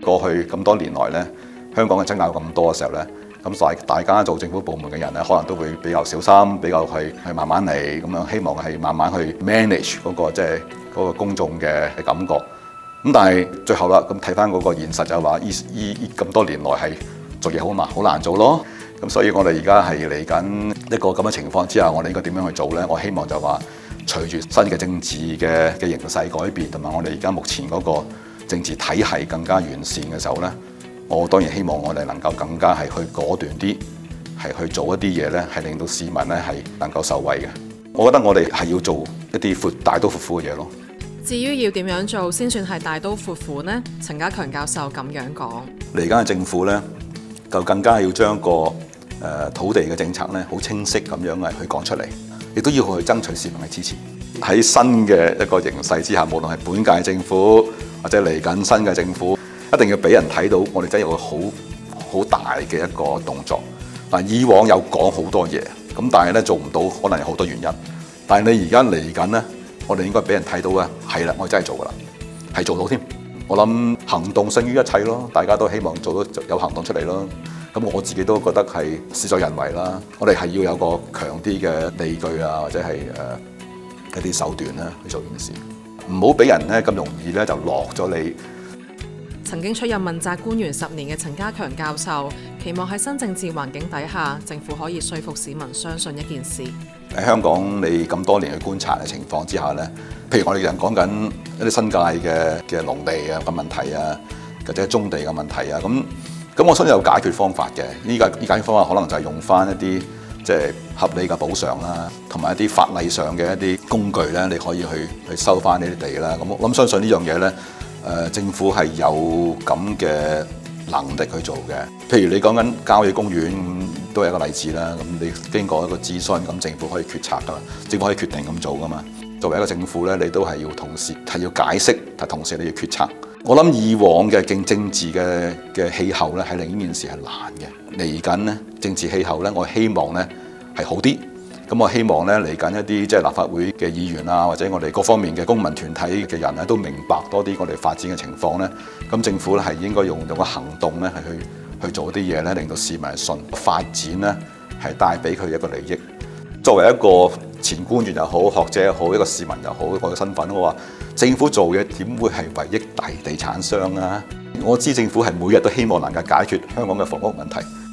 過去咁多年來咧，香港嘅爭拗咁多嘅時候咧，咁大家做政府部門嘅人咧，可能都會比較小心，比較係慢慢嚟咁樣，希望係慢慢去 manage 嗰個即係嗰個公眾嘅感覺。咁但係最後啦，咁睇翻嗰個現實就係話，咁多年來係做嘢好難做咯。咁所以我哋而家係嚟緊一個咁嘅情況之下，我哋應該點樣去做咧？我希望就話，隨住新嘅政治嘅形勢改變，同埋我哋而家目前嗰個政治體系更加完善嘅時候咧，我當然希望我哋能夠更加係去果斷啲，係去做一啲嘢咧，係令到市民咧係能夠受惠嘅。我覺得我哋係要做一啲大刀闊斧嘅嘢咯。 至於要點樣做先算係大刀闊斧呢？陳家強教授咁樣講： 嚟緊嘅政府咧，就更加要將個土地嘅政策咧，好清晰咁樣係去講出嚟，亦都要去爭取市民嘅支持。喺新嘅一個形勢之下，無論係本屆政府或者嚟緊新嘅政府，一定要俾人睇到我哋真係有個好大嘅一個動作。嗱，以往有講好多嘢，咁但係咧做唔到，可能有好多原因。但係你而家嚟緊咧，我哋應該俾人睇到嘅係啦，我真係做噶啦，係做到添。我諗行動勝於一切咯，大家都希望做到有行動出嚟咯。咁我自己都覺得係事在人為啦。我哋係要有個強啲嘅理據啊，或者係一啲手段啦去做件事，唔好俾人咧咁容易咧就落咗你。 曾經出任問責官員10年嘅陳家強教授，期望喺新政治環境底下，政府可以說服市民相信一件事。 喺香港你咁多年去觀察嘅情況之下咧，譬如我哋人講緊一啲新界嘅農地嘅問題啊，或者棕地嘅問題啊，咁我相信有解決方法嘅。呢解決方法可能就係用翻一啲即係合理嘅補償啦，同埋一啲法例上嘅一啲工具咧，你可以去收翻呢啲地啦。咁我諗相信呢樣嘢咧，政府係有咁嘅能力去做嘅。譬如你講緊郊野公園都係一個例子啦。咁你經過一個諮詢，咁政府可以決策噶嘛，政府可以決定咁做噶嘛。作為一個政府咧，你都係要同時係要解釋，但同時你要決策。我諗以往嘅政治嘅氣候咧，係令呢件事係難嘅。嚟緊咧政治氣候咧，我希望咧係好啲。咁我希望咧嚟緊一啲即係立法會嘅議員啊，或者我哋各方面嘅公民團體嘅人咧，都明白多啲我哋發展嘅情況咧。咁政府咧係應該用個行動咧係去做啲嘢咧，令到市民信發展咧係帶俾佢一個利益。作為一個前官員又好，學者又好，一個市民又好，我嘅身份，我話政府做嘢點會係為益大地產商啊？我知政府係每日都希望能夠解決香港嘅房屋問題。